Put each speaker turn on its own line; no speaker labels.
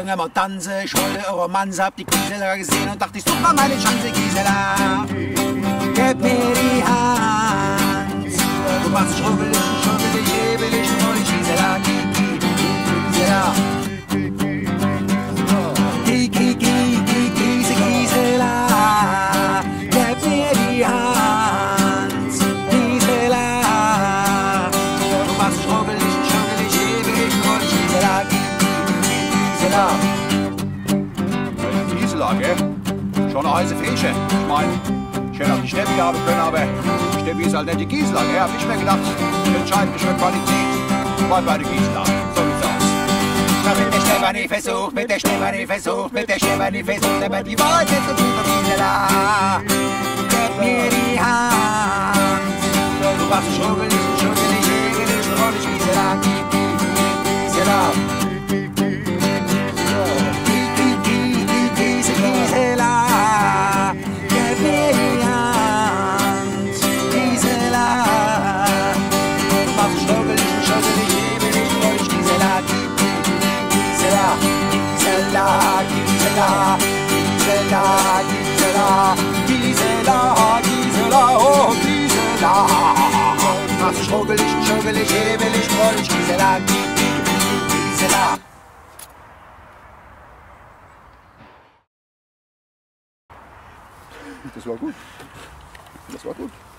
Achtung, immer tanze, ich wollte Romanze, hab die Gisela gesehen und dachte, ich such mal meine Chance, Gisela. Gib mir die Hand, du machst dich rubbelig, hebelig, freudig, Gisela, Gisela. Gisela, gib mir die Hand, Gisela. Du machst dich rubbelig, hebelig, freudig, Gisela, Gisela.
Gisela, gell? Schon eine heiße Fäsche. Ich mein, ich hätte auch die Steffi haben können, aber die Steffi ist halt nicht die Gisela, gell? Hab ich mir gedacht, ich entscheide mich für Qualität. Bleib bei der Gisela. So sieht's aus.
Mit der Stefanie versucht, mit der Stefanie versucht, mit der Stefanie versucht, aber die Wahrheit ist so gut, Gisela. Gib mir die Hand. Du machst dich rubbelig, hebelig, freudig, Gisela, Gisela. Gisela, gib mir die Hand, Gisela. Du machst dich rubbelig, hebelig, freudig, Gisela, Gisela, Gisela, Gisela, Gisela, Gisela, Gisela, oh Gisela. Du machst dich rubbelig, hebelig, freudig, Gisela, Gisela.
Das war gut. Das war gut.